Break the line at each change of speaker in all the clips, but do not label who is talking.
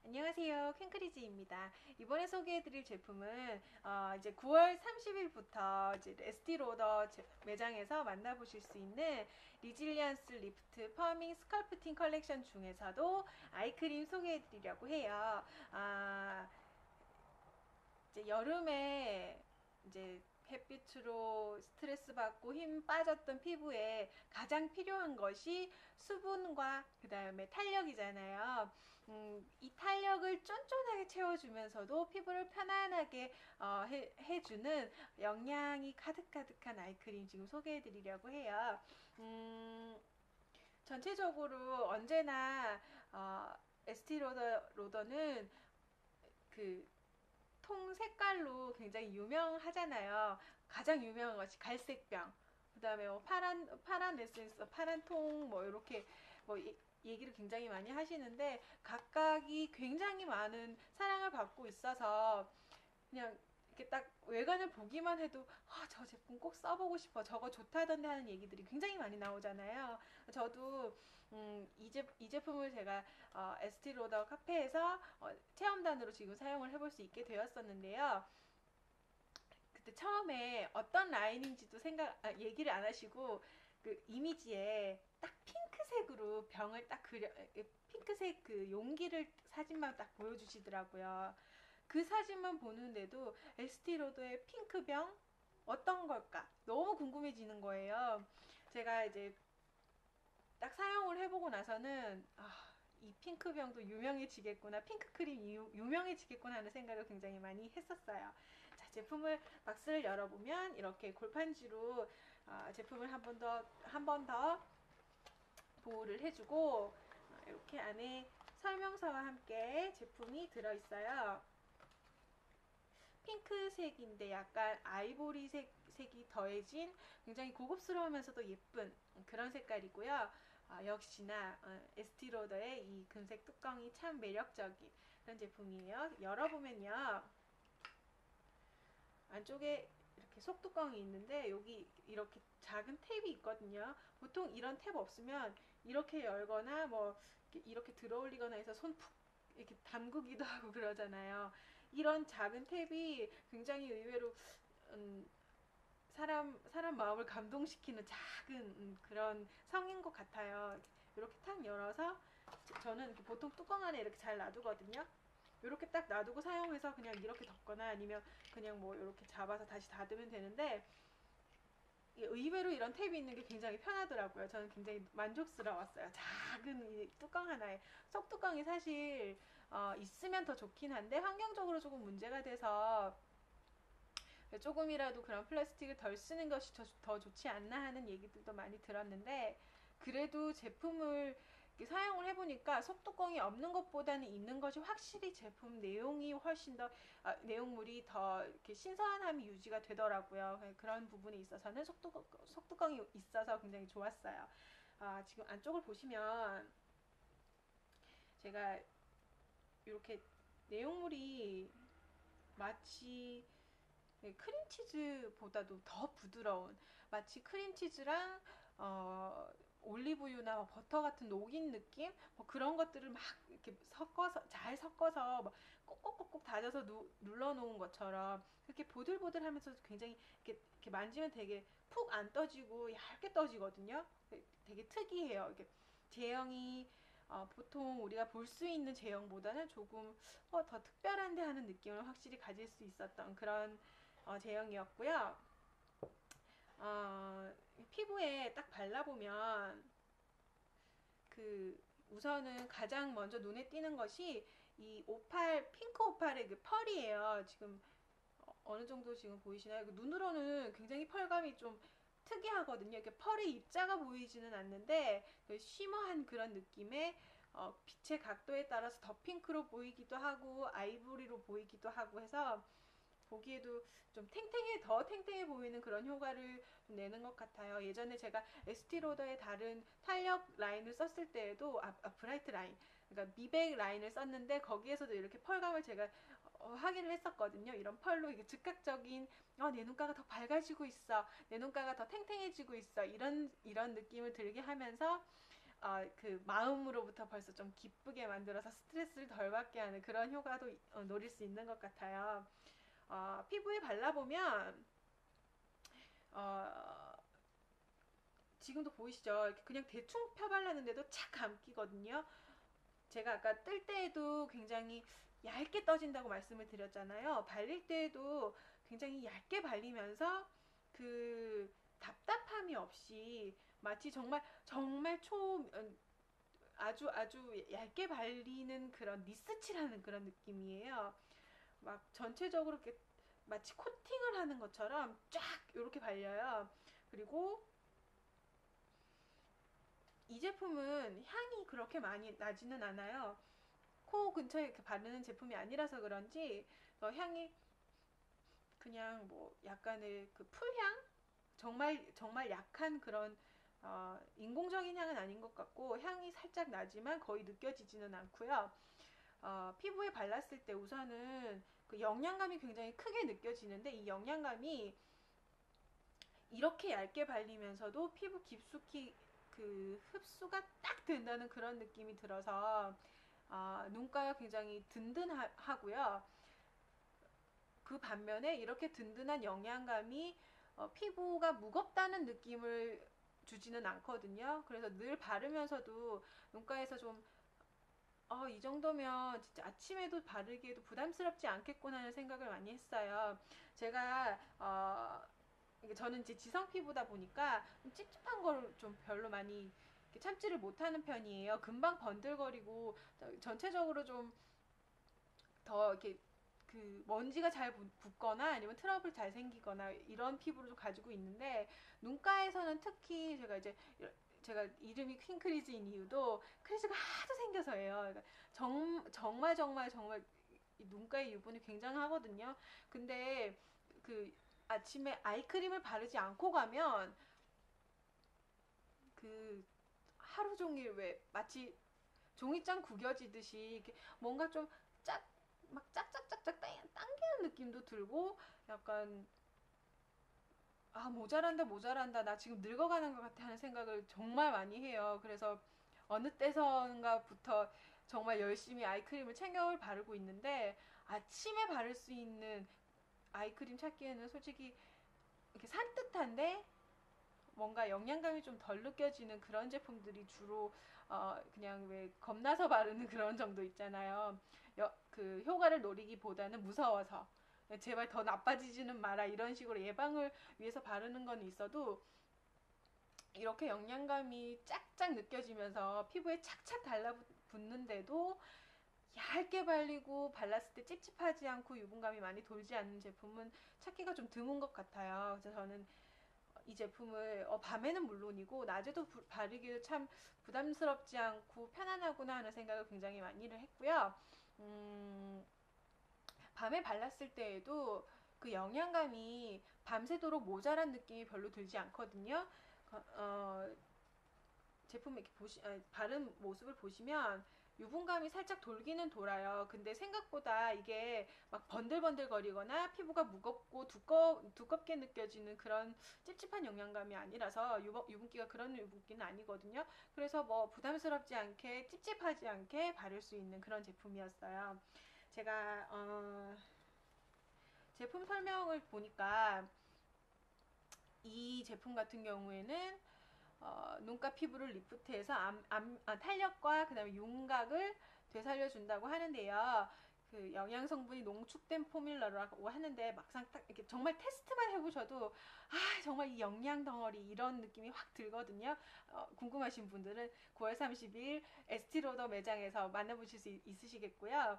안녕하세요. 캔크리지입니다. 이번에 소개해드릴 제품은 이제 9월 30일부터 이제 에스티로더 매장에서 만나보실 수 있는 리질리언스 리프트 펌밍 스컬프팅 컬렉션 중에서도 아이크림 소개해드리려고 해요. 이제 여름에 이제 햇빛으로 스트레스 받고 힘 빠졌던 피부에 가장 필요한 것이 수분과 그 다음에 탄력이잖아요. 이 탄력을 쫀쫀하게 채워주면서도 피부를 편안하게 해주는 영양이 가득가득한 아이크림 지금 소개해드리려고 해요. 전체적으로 언제나 에스티로더는 그 통 색깔로 굉장히 유명하잖아요. 가장 유명한 것이 갈색병. 그 다음에 뭐 파란 에센스, 파란 통, 뭐, 이렇게, 뭐, 얘기를 굉장히 많이 하시는데, 각각이 굉장히 많은 사랑을 받고 있어서, 그냥 이렇게 딱 외관을 보기만 해도 저 제품 꼭 써보고 싶어 저거 좋다던데 하는 얘기들이 굉장히 많이 나오잖아요. 저도 이 제품을 제가 에스티로더 카페에서 체험단으로 지금 사용을 해볼 수 있게 되었었는데요. 그때 처음에 어떤 라인인지도 얘기를 안 하시고 그 이미지에 딱 핑크색으로 병을 딱 핑크색 그 용기를 사진만 딱 보여주시더라고요. 그 사진만 보는데도 에스티로더의 핑크병 어떤 걸까? 너무 궁금해지는 거예요. 제가 이제 딱 사용을 해보고 나서는 이 핑크병도 유명해지겠구나, 핑크크림 유명해지겠구나 하는 생각을 굉장히 많이 했었어요. 자, 제품을 박스를 열어보면 이렇게 골판지로 제품을 한 번 더 보호를 해주고 이렇게 안에 설명서와 함께 제품이 들어있어요. 핑크색인데 약간 색이 더해진 굉장히 고급스러우면서도 예쁜 그런 색깔이고요. 역시나 에스티로더의 이 금색 뚜껑이 참 매력적인 그런 제품이에요. 열어보면요. 안쪽에 이렇게 속뚜껑이 있는데 여기 이렇게 작은 탭이 있거든요. 보통 이런 탭 없으면 이렇게 열거나 뭐 이렇게 들어 올리거나 해서 손 푹 이렇게 담그기도 하고 그러잖아요. 이런 작은 탭이 굉장히 의외로 음, 사람 마음을 감동시키는 작은 그런 성인 것 같아요. 이렇게 탁 열어서 저는 보통 뚜껑 안에 이렇게 잘 놔두거든요. 이렇게 딱 놔두고 사용해서 그냥 이렇게 덮거나 아니면 그냥 뭐 이렇게 잡아서 다시 닫으면 되는데 의외로 이런 탭이 있는 게 굉장히 편하더라고요. 저는 굉장히 만족스러웠어요. 작은 이 뚜껑 하나에 속뚜껑이 사실 있으면 더 좋긴 한데 환경적으로 조금 문제가 돼서 조금이라도 그런 플라스틱을 덜 쓰는 것이 더 좋지 않나 하는 얘기들도 많이 들었는데 그래도 제품을 사용을 해보니까 속뚜껑이 없는 것보다는 있는 것이 확실히 제품 내용이 훨씬 더 내용물이 더 이렇게 신선함이 유지가 되더라고요. 그런 부분에 있어서는 속뚜껑이 있어서 굉장히 좋았어요. 지금 안쪽을 보시면 제가 이렇게 내용물이 마치 크림치즈보다도 더 부드러운 마치 크림치즈랑 올리브유나 버터 같은 녹인 느낌 뭐 그런 것들을 막 이렇게 잘 섞어서 막 꼭꼭꼭꼭 다져서 눌러 놓은 것처럼 그렇게 보들보들하면서 굉장히 이렇게 만지면 되게 푹 안 떠지고 얇게 떠지거든요. 되게 특이해요. 이게 제형이 보통 우리가 볼 수 있는 제형보다는 조금 더 특별한데 하는 느낌을 확실히 가질 수 있었던 그런 제형이었고요. 피부에 딱 발라보면 우선은 가장 먼저 눈에 띄는 것이 이 핑크 오팔의 그 펄이에요. 지금 어느 정도 지금 보이시나요? 눈으로는 굉장히 펄감이 좀 특이하거든요. 이렇게 펄의 입자가 보이지는 않는데 쉬머한 그런 느낌의 빛의 각도에 따라서 더 핑크로 보이기도 하고 아이보리로 보이기도 하고 해서 보기에도 좀 더 탱탱해 보이는 그런 효과를 내는 것 같아요. 예전에 제가 에스티로더의 다른 탄력 라인을 썼을 때에도 브라이트 라인, 그러니까 미백 라인을 썼는데 거기에서도 이렇게 펄감을 제가 확인을 했었거든요. 이런 펄로 이게 즉각적인 내 눈가가 더 밝아지고 있어, 내 눈가가 더 탱탱해지고 있어 이런 느낌을 들게 하면서 그 마음으로부터 벌써 좀 기쁘게 만들어서 스트레스를 덜 받게 하는 그런 효과도 노릴 수 있는 것 같아요. 피부에 발라보면 어, 지금도 보이시죠? 이렇게 그냥 대충 펴발랐는데도 착 감기거든요. 제가 아까 뜰 때에도 굉장히 얇게 떠진다고 말씀을 드렸잖아요. 발릴 때에도 굉장히 얇게 발리면서 그 답답함이 없이 마치 정말 정말 아주 얇게 발리는 그런 니스칠하는 그런 느낌이에요. 막 전체적으로 이렇게 마치 코팅을 하는 것처럼 쫙 이렇게 발려요. 그리고 이 제품은 향이 그렇게 많이 나지는 않아요. 코 근처에 이렇게 바르는 제품이 아니라서 그런지 향이 그냥 뭐 약간의 그 풀향? 정말 정말 약한 그런 인공적인 향은 아닌 것 같고 향이 살짝 나지만 거의 느껴지지는 않고요. 피부에 발랐을 때 우선은 그 영양감이 굉장히 크게 느껴지는데 이 영양감이 이렇게 얇게 발리면서도 피부 깊숙이 그 흡수가 딱 된다는 그런 느낌이 들어서 눈가가 굉장히 든든하고요. 그 반면에 이렇게 든든한 영양감이 피부가 무겁다는 느낌을 주지는 않거든요. 그래서 늘 바르면서도 눈가에서 좀 이 정도면 진짜 아침에도 바르기에도 부담스럽지 않겠구나 하는 생각을 많이 했어요. 제가 저는 이제 지성 피부다 보니까 좀 찝찝한 걸 좀 별로 많이 참지를 못하는 편이에요. 금방 번들거리고 전체적으로 좀 더 이렇게 그 먼지가 잘 붙거나 아니면 트러블 잘 생기거나 이런 피부를 좀 가지고 있는데 눈가에서는 특히 제가 이름이 퀸크리즈인 이유도 크리즈가 하도 생겨서예요. 그러니까 정말 눈가의 유분이 굉장하거든요. 근데 그 아침에 아이크림을 바르지 않고 가면 그 하루 종일 왜 마치 종이장 구겨지듯이 이렇게 뭔가 좀 짝, 막 짝짝짝짝 당기는 느낌도 들고 약간 모자란다 나 지금 늙어가는 것 같아 하는 생각을 정말 많이 해요. 그래서 어느 때선가부터 정말 열심히 아이크림을 챙겨 바르고 있는데 아침에 바를 수 있는 아이크림 찾기에는 솔직히 이렇게 산뜻한데 뭔가 영양감이 좀 덜 느껴지는 그런 제품들이 주로 그냥 왜 겁나서 바르는 그런 정도 있잖아요. 그 효과를 노리기보다는 무서워서 제발 더 나빠지지는 마라 이런 식으로 예방을 위해서 바르는 건 있어도 이렇게 영양감이 짝짝 느껴지면서 피부에 착착 달라붙는데도 얇게 발리고 발랐을 때 찝찝하지 않고 유분감이 많이 돌지 않는 제품은 찾기가 좀 드문 것 같아요. 그래서 저는 이 제품을 밤에는 물론이고 낮에도 바르기도 참 부담스럽지 않고 편안하구나 하는 생각을 굉장히 많이를 했고요. 밤에 발랐을 때에도 그 영양감이 밤새도록 모자란 느낌이 별로 들지 않거든요. 제품 이렇게 바른 모습을 보시면 유분감이 살짝 돌기는 돌아요. 근데 생각보다 이게 막 번들번들거리거나 피부가 무겁고 두껍게 느껴지는 그런 찝찝한 영양감이 아니라서 유분기가 그런 유분기는 아니거든요. 그래서 뭐 부담스럽지 않게 찝찝하지 않게 바를 수 있는 그런 제품이었어요. 제가 제품 설명을 보니까 이 제품 같은 경우에는 눈가 피부를 리프트해서 탄력과 그다음에 윤곽을 되살려준다고 하는데요. 그 영양 성분이 농축된 포뮬러라고 하는데 막상 딱 이렇게 정말 테스트만 해보셔도 정말 이 영양 덩어리 이런 느낌이 확 들거든요. 궁금하신 분들은 9월 30일 에스티로더 매장에서 만나보실 수 있으시겠고요.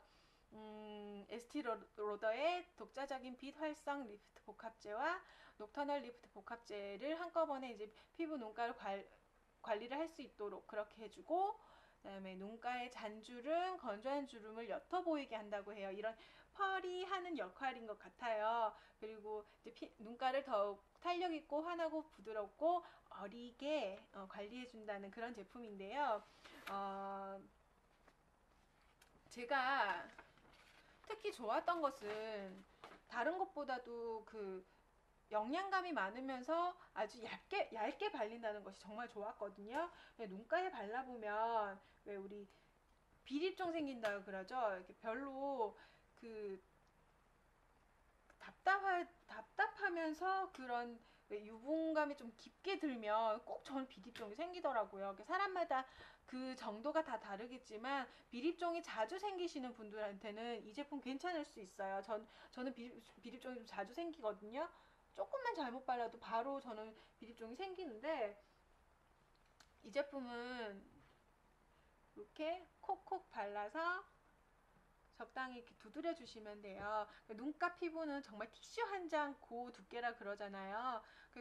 에스티로더의 독자적인 빛 활성 리프트 복합제와 녹터널 리프트 복합제를 한꺼번에 이제 피부 눈가를 관리를 할 수 있도록 그렇게 해주고 그다음에 눈가의 잔주름, 건조한 주름을 옅어 보이게 한다고 해요. 이런 펄이 하는 역할인 것 같아요. 그리고 이제 눈가를 더욱 탄력 있고 환하고 부드럽고 어리게 관리해준다는 그런 제품인데요. 제가 특히 좋았던 것은 다른 것보다도 그 영양감이 많으면서 아주 얇게 발린다는 것이 정말 좋았거든요. 눈가에 발라보면 왜 우리 비립종 생긴다고 그러죠. 이렇게 별로 그 답답하면서 그런 유분감이 좀 깊게 들면 꼭 전 비립종이 생기더라고요. 사람마다 그 정도가 다 다르겠지만 비립종이 자주 생기시는 분들한테는 이 제품 괜찮을 수 있어요. 저는 비립종이 좀 자주 생기거든요. 조금만 잘못 발라도 바로 저는 비립종이 생기는데 이 제품은 이렇게 콕콕 발라서 적당히 이렇게 두드려 주시면 돼요. 눈가 피부는 정말 티슈 한 장 고 두께라 그러잖아요.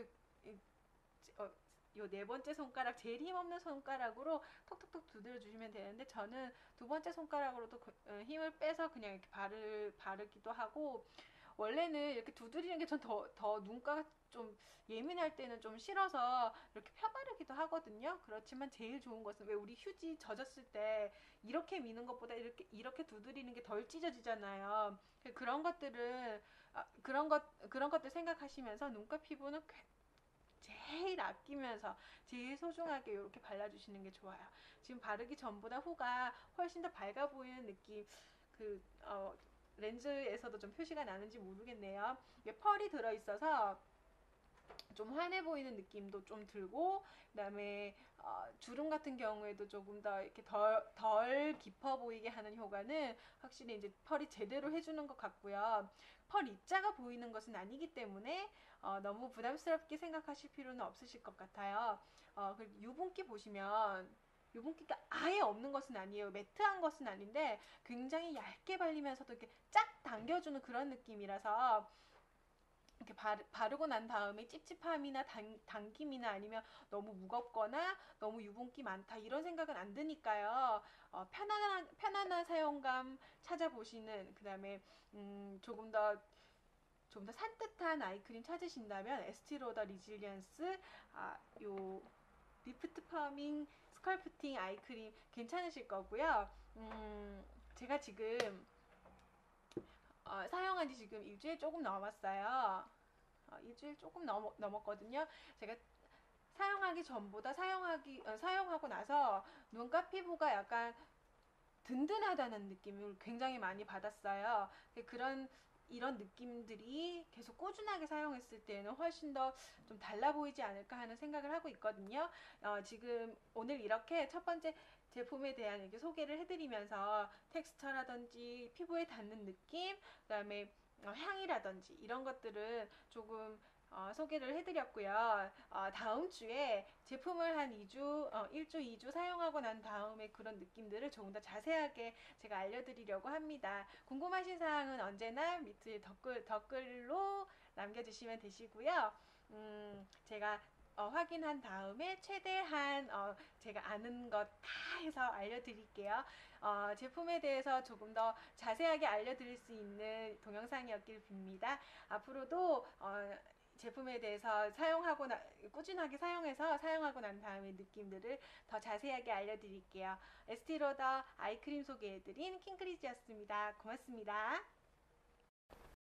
요 네 번째 손가락, 제일 힘없는 손가락으로 톡톡톡 두드려 주시면 되는데, 저는 두 번째 손가락으로도 힘을 빼서 그냥 이렇게 바르기도 하고, 원래는 이렇게 두드리는 게 전 더 눈가가 좀 예민할 때는 좀 싫어서 이렇게 펴바르기도 하거든요. 그렇지만 제일 좋은 것은 왜 우리 휴지 젖었을 때 이렇게 미는 것보다 이렇게 두드리는 게 덜 찢어지잖아요. 그런 것들은 그런 것들 생각하시면서 눈가 피부는 제일 아끼면서 제일 소중하게 이렇게 발라주시는 게 좋아요. 지금 바르기 전보다 후가 훨씬 더 밝아 보이는 느낌. 그 렌즈에서도 좀 표시가 나는지 모르겠네요. 이게 펄이 들어있어서 좀 환해 보이는 느낌도 좀 들고, 그다음에 주름 같은 경우에도 조금 더 이렇게 덜 깊어 보이게 하는 효과는 확실히 이제 펄이 제대로 해주는 것 같고요. 펄 입자가 보이는 것은 아니기 때문에 너무 부담스럽게 생각하실 필요는 없으실 것 같아요. 그리고 유분기 보시면 유분기가 아예 없는 것은 아니에요. 매트한 것은 아닌데 굉장히 얇게 발리면서도 이렇게 쫙 당겨주는 그런 느낌이라서 이렇게 바르고 난 다음에 찝찝함이나 당김이나 아니면 너무 무겁거나 너무 유분기 많다 이런 생각은 안 드니까요. 편안한 사용감 찾아보시는, 그 다음에 조금 더 산뜻한 아이크림 찾으신다면 에스티로더 리질리언스 요 리프트 펌밍 스컬프팅 아이크림 괜찮으실 거고요. 제가 지금 사용한 지 지금 일주일 조금 넘었어요. 일주일 조금 넘었거든요. 제가 사용하기 전보다 사용하고 나서 눈가 피부가 약간 든든하다는 느낌을 굉장히 많이 받았어요. 이런 느낌들이 계속 꾸준하게 사용했을 때는 훨씬 더 좀 달라 보이지 않을까 하는 생각을 하고 있거든요. 지금 오늘 이렇게 첫 번째 제품에 대한 이렇게 소개를 해드리면서 텍스처라든지 피부에 닿는 느낌, 그다음에 향이라든지 이런 것들은 조금 소개를 해드렸고요. 다음 주에 제품을 한 1주, 2주 사용하고 난 다음에 그런 느낌들을 조금 더 자세하게 제가 알려드리려고 합니다. 궁금하신 사항은 언제나 밑에 댓글로 남겨주시면 되시고요. 제가 확인한 다음에 최대한 제가 아는 것 다 해서 알려드릴게요. 제품에 대해서 조금 더 자세하게 알려드릴 수 있는 동영상이었길 빕니다. 앞으로도 제품에 대해서 꾸준하게 사용하고 난 다음에 느낌들을 더 자세하게 알려드릴게요. 에스티로더 아이크림 소개해드린 킹크리즈였습니다. 고맙습니다.